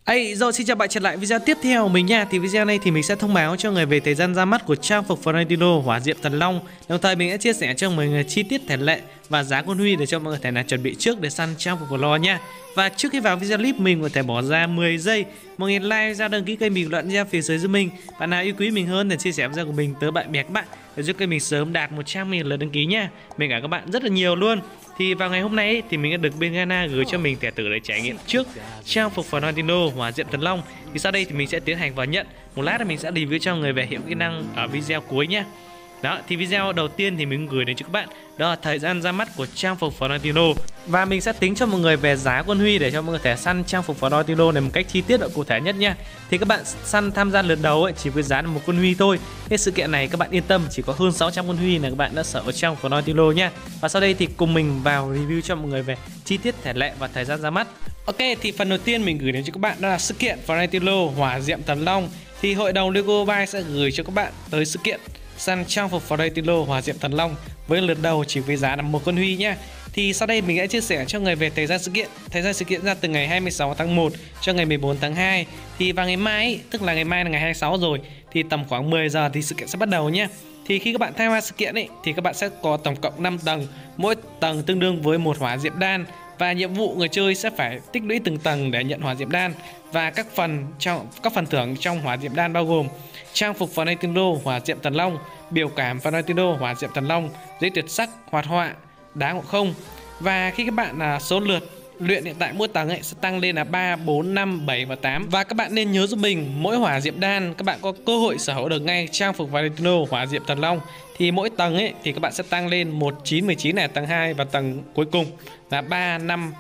Rồi xin chào bạn trở lại video tiếp theo của mình nha. Thì video này thì mình sẽ thông báo cho người về thời gian ra mắt của trang phục Florentino Hỏa Diệm Thần Long. Đồng thời mình sẽ chia sẻ cho mọi người chi tiết thể lệ và giá con Huy để cho mọi người thể là chuẩn bị trước để săn trang phục Flo nha. Và trước khi vào video clip mình có thể bỏ ra 10 giây mọi người like ra, đăng ký kênh, bình luận ra phía dưới giúp mình. Bạn nào yêu quý mình hơn để chia sẻ video của mình tới bạn bè các bạn để giúp kênh mình sớm đạt 100.000 lượt đăng ký nha. Mình cảm ơn các bạn rất là nhiều luôn. Thì vào ngày hôm nay thì mình đã được bên Ghana gửi cho mình thẻ tử để trải nghiệm trước trang phục Florentino Hỏa Diệm Thần Long. Thì sau đây thì mình sẽ tiến hành vào nhận. Một lát là mình sẽ review cho người về hiệu kỹ năng ở video cuối nhé. Đó, thì video đầu tiên thì mình gửi đến cho các bạn đó là thời gian ra mắt của trang phục Florentino. Và mình sẽ tính cho mọi người về giá con Huy để cho mọi người thể săn trang phục Florentino này một cách chi tiết và cụ thể nhất nha. Thì các bạn săn tham gia lượt đầu ấy, chỉ với giá là một con Huy thôi. Cái sự kiện này các bạn yên tâm, chỉ có hơn 600 con Huy là các bạn đã sở ở trong Florentino nha. Và sau đây thì cùng mình vào review cho mọi người về chi tiết thể lệ và thời gian ra mắt. Ok, thì phần đầu tiên mình gửi đến cho các bạn đó là sự kiện Florentino Hỏa Diệm Thần Long. Thì hội đồng Lego Buy sẽ gửi cho các bạn tới sự kiện săn trang phục Florentino Hỏa Diệm Thần Long với lượt đầu chỉ với giá là một con Huy nhá. Thì sau đây mình sẽ chia sẻ cho người về thời gian sự kiện. Thời gian sự kiện ra từ ngày 26 tháng 1 cho ngày 14 tháng 2. Thì vào ngày mai, tức là ngày mai là ngày 26 rồi, thì tầm khoảng 10 giờ thì sự kiện sẽ bắt đầu nhé. Thì khi các bạn tham gia sự kiện ấy, thì các bạn sẽ có tổng cộng 5 tầng, mỗi tầng tương đương với một hỏa diệm đan. Và nhiệm vụ người chơi sẽ phải tích lũy từng tầng để nhận hỏa diệm đan. Và các phần thưởng trong hỏa diệm đan bao gồm trang phục Florentino Hỏa Diệm Thần Long, biểu cảm Florentino Hỏa Diệm Thần Long, giấy tuyệt sắc, hoạt họa, đá ngộ không. Và khi các bạn số lượt luyện hiện tại mỗi tầng ấy sẽ tăng lên là 3, 4, 5, 7 và 8. Và các bạn nên nhớ giúp mình, mỗi hỏa diệm đan các bạn có cơ hội sở hữu được ngay trang phục Florentino Hỏa Diệm Thần Long. Thì mỗi tầng ấy thì các bạn sẽ tăng lên 1, 9, 19 này, tầng 2 và tầng cuối cùng là 3, 5,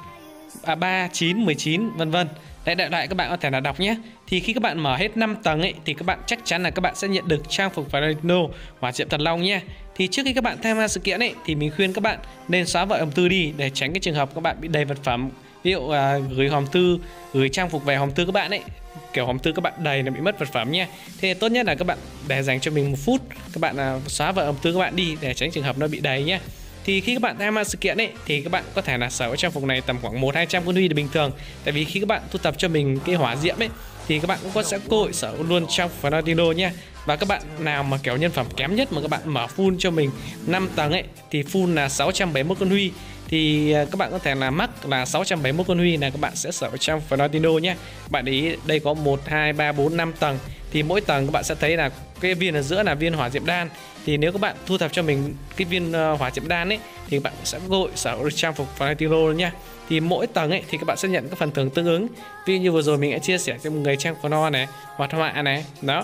3, 9, 19 vân vân. Đại loại các bạn có thể là đọc nhé. Thì khi các bạn mở hết 5 tầng ấy thì các bạn chắc chắn là các bạn sẽ nhận được trang phục Florentino Hỏa Diệm Thần Long nha. Thì trước khi các bạn tham gia sự kiện ấy thì mình khuyên các bạn nên xóa vợ hòm thư đi để tránh cái trường hợp các bạn bị đầy vật phẩm. Ví dụ gửi hòm thư, gửi trang phục về hòm thư các bạn ấy, kiểu hòm thư các bạn đầy là bị mất vật phẩm nha. Thế tốt nhất là các bạn để dành cho mình 1 phút, các bạn xóa vợ hòm thư các bạn đi để tránh trường hợp nó bị đầy nhé. Thì khi các bạn tham gia sự kiện ấy thì các bạn có thể là sở hữu trang phục này tầm khoảng 100-200 con Huy là bình thường. Tại vì khi các bạn thu thập cho mình cái hỏa diệm ấy thì các bạn cũng sẽ cơ hội sở hữu luôn trang phục Florentino nha. Và các bạn nào mà kiểu nhân phẩm kém nhất mà các bạn mở full cho mình 5 tầng ấy thì full là 671 con Huy. Thì các bạn có thể là mắc là 671 con Huy là các bạn sẽ sở hữu trang Florentino nhé. Bạn ý đây có 1, 2, 3, 4, 5 tầng. Thì mỗi tầng các bạn sẽ thấy là cái viên ở giữa là viên hỏa diệm đan. Thì nếu các bạn thu thập cho mình cái viên hỏa diệm đan ấy thì các bạn sẽ có cơ hội sở hữu trang phục Florentino nha. Thì mỗi tầng ấy thì các bạn sẽ nhận các phần thưởng tương ứng. Ví dụ như vừa rồi mình đã chia sẻ cho một người trang Flo này, hoạt họa này, đó.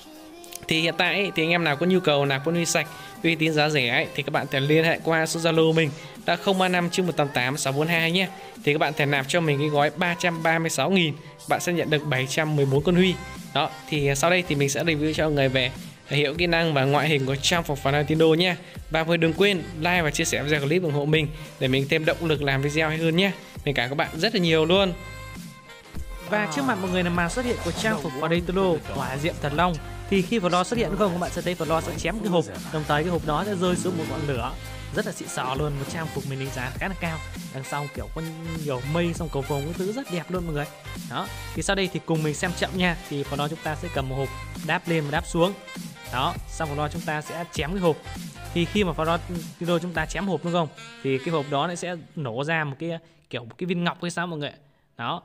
Thì hiện tại ấy, thì anh em nào có nhu cầu nạp con Huy sạch uy tín giá rẻ ấy, thì các bạn thể liên hệ qua số Zalo mình đã 035 188 642 nhé. Thì các bạn thể nạp cho mình cái gói 336.000, bạn sẽ nhận được 714 con Huy. Đó, thì sau đây thì mình sẽ review cho người về hiệu kỹ năng và ngoại hình của trang phục Florentino nha. Và mọi đừng quên like và chia sẻ video clip ủng hộ mình để mình thêm động lực làm video hay hơn nhé. Mình cảm ơn các bạn rất là nhiều luôn. Và trước mặt mọi người là màn xuất hiện của trang phục Florentino Hỏa Diệm Thần Long. Thì khi Flo xuất hiện không, các bạn sẽ thấy Flo sẽ chém cái hộp, đồng thời cái hộp đó sẽ rơi xuống một ngọn lửa rất là xịn sò luôn. Một trang phục mình đánh giá khá là cao, đằng sau kiểu có nhiều mây, xong cầu vồng cái thứ rất đẹp luôn mọi người. Đó, thì sau đây thì cùng mình xem chậm nha. Thì Flo chúng ta sẽ cầm một hộp đáp lên và đáp xuống. Đó, xong Flo chúng ta sẽ chém cái hộp. Thì khi mà Florentino chúng ta chém hộp đúng không, thì cái hộp đó nó sẽ nổ ra một cái kiểu một cái viên ngọc hay sao mọi người. Đó,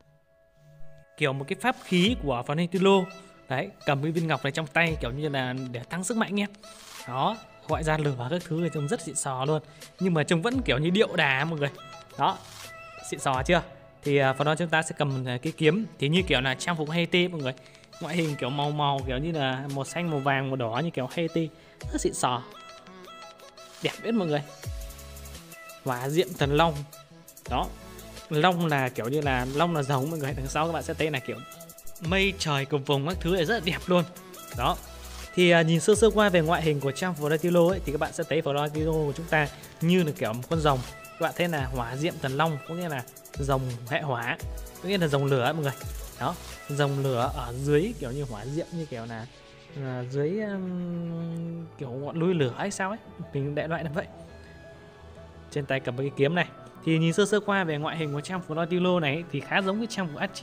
kiểu một cái pháp khí của Florentino. Đấy, cầm cái viên ngọc này trong tay kiểu như là để tăng sức mạnh nhé. Đó, gọi ra lửa các thứ thì trông rất xịn sò luôn. Nhưng mà trông vẫn kiểu như điệu đà mọi người. Đó, xịn sò chưa? Thì phần đó chúng ta sẽ cầm cái kiếm. Thì như kiểu là trang phục Haiti mọi người. Ngoại hình kiểu màu kiểu như là màu xanh, màu vàng, màu đỏ như kiểu Haiti. Rất xịn sò, đẹp biết mọi người. Hỏa Diệm Thần Long. Đó, long là kiểu như là long là giống mọi người. Đằng sau các bạn sẽ thấy là kiểu mây trời cầu vồng các thứ này rất là đẹp luôn. Đó, thì nhìn sơ qua về ngoại hình của trang Florentino ấy thì các bạn sẽ thấy Florentino của chúng ta như là kiểu một con rồng. Các bạn thấy là Hỏa Diệm Thần Long có nghĩa là rồng hệ hỏa, có nghĩa là rồng lửa ấy, mọi người. Đó, rồng lửa ở dưới kiểu như hỏa diệm, như kiểu là dưới kiểu ngọn núi lửa hay sao ấy, mình đại loại là vậy. Trên tay cầm cái kiếm này. Thì nhìn sơ qua về ngoại hình của trang Florentino này thì khá giống với trang phục Archit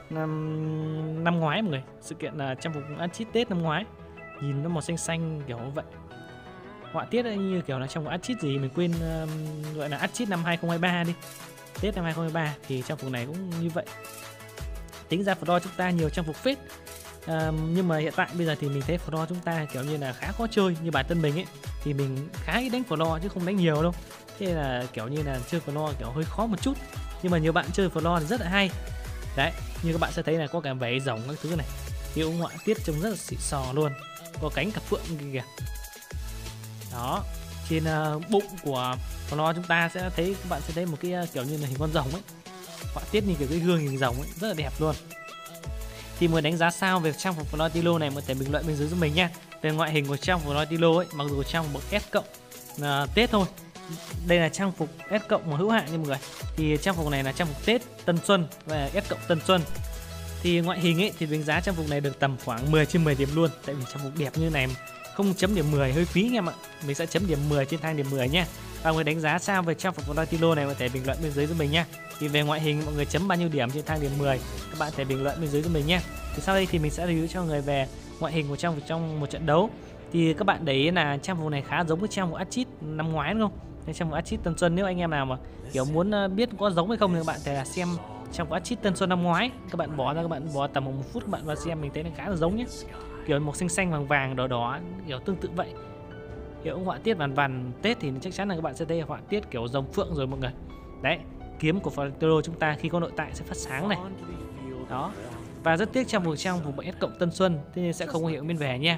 năm ngoái mọi người, sự kiện là trang phục ăn chít Tết năm ngoái, nhìn nó màu xanh xanh kiểu như vậy. Họa tiết như kiểu là trong ăn chít gì mình quên, gọi là ăn chít năm 2023 đi, Tết năm 2023 thì trang phục này cũng như vậy. Tính ra Floor chúng ta nhiều trang phục phết, nhưng mà hiện tại bây giờ thì mình thấy Floor chúng ta kiểu như là khá khó chơi. Như bản thân mình ấy thì mình khá ít đánh Floor chứ không đánh nhiều đâu, thế là kiểu như là chơi Floor kiểu hơi khó một chút. Nhưng mà nhiều bạn chơi Floor thì rất là hay đấy, như các bạn sẽ thấy là có cả váy rồng các thứ này, hiệu họa tiết trông rất là xịn sò luôn, có cánh cặp phượng kìa. Đó, trên bụng của Floor chúng ta sẽ thấy, các bạn sẽ thấy một cái kiểu như là hình con rồng ấy, họa tiết như kiểu cái gương hình rồng ấy, rất là đẹp luôn. Thì mới đánh giá sao về trang phục Floor Tilo này, mọi người bình luận bên dưới giúp mình nha. Về ngoại hình của trang phục Floor Tilo ấy, mặc dù trang phục S cộng Tết thôi, đây là trang phục S cộng mà hữu hạn nha mọi người. Thì trang phục này là trang phục Tết Tân Xuân và S cộng Tân Xuân. Thì ngoại hình ấy thì đánh giá trang phục này được tầm khoảng 10 trên 10 điểm luôn. Tại vì trang phục đẹp như này không chấm điểm 10 hơi phí anh em ạ. Mình sẽ chấm điểm 10 trên thang điểm 10 nha. Và người đánh giá sao về trang phục Floor Tilo này, có thể bình luận bên dưới giúp mình nha. Thì về ngoại hình mọi người chấm bao nhiêu điểm trên thang điểm 10, các bạn thể bình luận bên dưới giúp mình nha. Thì sau đây thì mình sẽ review cho người về ngoại hình của trang phục trong một trận đấu. Thì các bạn để ý là trang phục này khá giống với trang phục Archit năm ngoái đúng không? Trang phục Archit Tân Xuân, nếu anh em nào mà kiểu muốn biết có giống hay không thì các bạn thể là xem trang phục Archit Tân Xuân năm ngoái. Các bạn bỏ ra, các bạn bỏ tầm 1 phút các bạn vào xem, mình thấy nó khá là giống nhé. Kiểu màu xanh xanh vàng vàng đỏ đỏ kiểu tương tự vậy. Kiểu họa tiết vằn vằn Tết thì chắc chắn là các bạn sẽ thấy họa tiết kiểu rồng phượng rồi mọi người. Đấy, kiếm của Floor Tilo chúng ta khi có nội tại sẽ phát sáng này. Đó. Và rất tiếc trang phục S cộng Tân Xuân, thế nên sẽ không có hiệu bên về nha.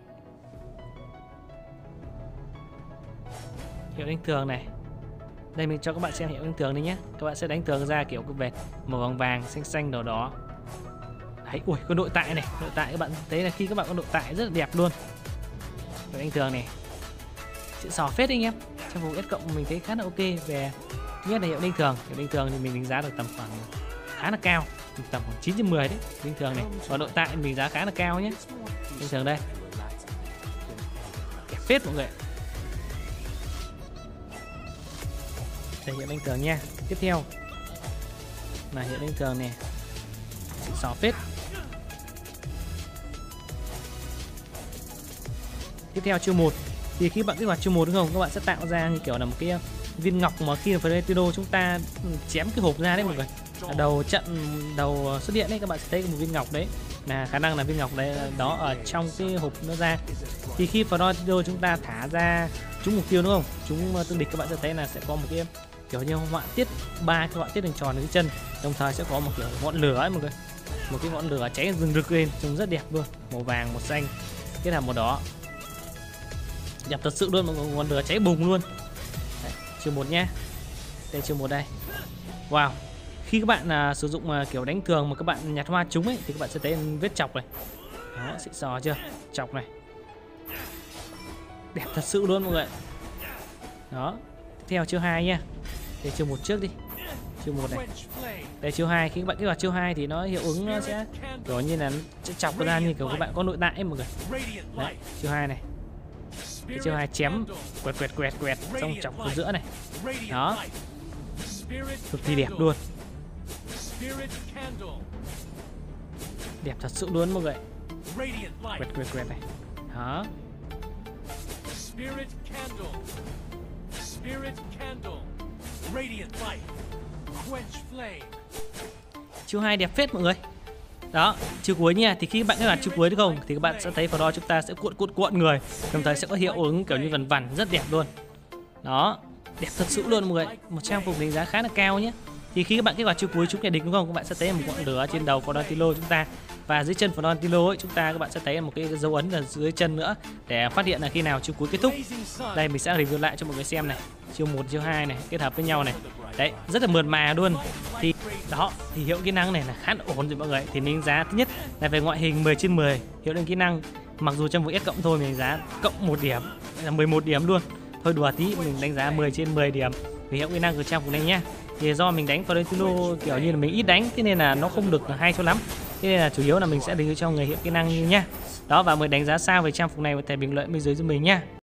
Hiệu đánh thường này. Đây mình cho các bạn xem hiệu đánh thường đi nhé. Các bạn sẽ đánh thường ra kiểu cái vệt màu vàng vàng, xanh xanh đỏ đỏ. Đấy, ui có nội tại này, nội tại các bạn thấy là khi các bạn có nội tại rất là đẹp luôn. Hiệu đánh thường này. Xịn sò phết anh em. Trang phục S cộng mình thấy khá là ok. Về nhất là hiệu đánh thường thì mình đánh giá được tầm khoảng khá là cao, tầm khoảng 9 trên 10 đấy, bình thường này. Và nội tại mình giá khá là cao nhé. Bình thường đây. Đẹp phết mọi người. Đây hiệu đánh thường nha. Tiếp theo là hiệu đánh thường này. Xịn sò phết. Tiếp theo chiêu 1. Thì khi bạn kích hoạt chiêu 1 đúng không? Các bạn sẽ tạo ra như kiểu là một cái viên ngọc mà khi Floor Tilo chúng ta chém cái hộp ra đấy mọi người. Đầu trận đầu xuất hiện đấy, các bạn sẽ thấy một viên ngọc đấy, là khả năng là viên ngọc đấy đó ở trong cái hộp nó ra. Thì khi Floor Tilo chúng ta thả ra trúng mục tiêu đúng không, trúng tương địch, các bạn sẽ thấy là sẽ có một cái kiểu như họa tiết 3 cái họa tiết hình tròn ở dưới chân, đồng thời sẽ có một kiểu ngọn lửa ấy mọi người, một cái ngọn lửa cháy rừng rực lên, trông rất đẹp luôn, màu vàng màu xanh kết hợp màu đỏ, đẹp thật sự luôn, một ngọn lửa cháy bùng luôn. Đấy, chiêu 1 nhá. Đây chiêu 1 đây. Wow. Khi các bạn sử dụng kiểu đánh thường mà các bạn nhặt hoa trúng ấy thì các bạn sẽ thấy vết chọc này. Đó, xịn sò chưa? Chọc này. Đẹp thật sự luôn mọi người. Đó. Tiếp theo chiêu 2 nha. Đây chiêu 1 trước đi. Chiêu 1 này. Đây chiêu 2, khi các bạn kích hoạt chiêu 2 thì nó hiệu ứng nó sẽ kiểu như là sẽ chọc ra như kiểu các bạn có nội tại ấy mọi người. Đấy, chiêu 2 này. Cái chiêu 2 chém quẹt xong chọc vào giữa này. Đó. Cực kỳ đẹp luôn. Đẹp thật sự luôn mọi người. Quẹt này. Đó. Chiêu 2 đẹp phết mọi người. Đó, chiêu cuối nha. Thì khi bạn kích hoạt chiêu cuối đúng không thì các bạn sẽ thấy Floor chúng ta sẽ cuộn người, đồng thời sẽ có hiệu ứng kiểu như vằn vằn rất đẹp luôn. Đó, đẹp thật sự luôn mọi người. Một trang phục đánh giá khá là cao nhé. Thì khi các bạn kích hoạt chiêu cuối trúng kẻ địch đúng không, các bạn sẽ thấy một ngọn lửa trên đầu Floor Tilo chúng ta, và dưới chân Floor Tilo ấy chúng ta, các bạn sẽ thấy một cái dấu ấn ở dưới chân nữa để phát hiện là khi nào chiêu cuối kết thúc. Đây mình sẽ review lại cho mọi người xem này. Chiêu 1 chiêu 2 này kết hợp với nhau này. Đấy, rất là mượt mà luôn. Thì đó, thì hiệu kỹ năng này là khá là ổn rồi mọi người. Thì mình đánh giá thứ nhất là về ngoại hình 10 trên 10, hiệu ứng kỹ năng mặc dù trong vụ S cộng thôi mình đánh giá cộng 1 điểm là 11 điểm luôn. Thôi đùa tí, mình đánh giá 10 trên 10 điểm về hiệu kỹ năng của trang phục này nhá. Thì do mình đánh Floor Tilo kiểu như là mình ít đánh, thế nên là nó không được hay cho lắm. Thế nên là chủ yếu là mình sẽ review cho người hiệu kỹ năng nhá. Đó, và mới đánh giá sao về trang phục này có thể bình luận bên dưới giúp mình nhá.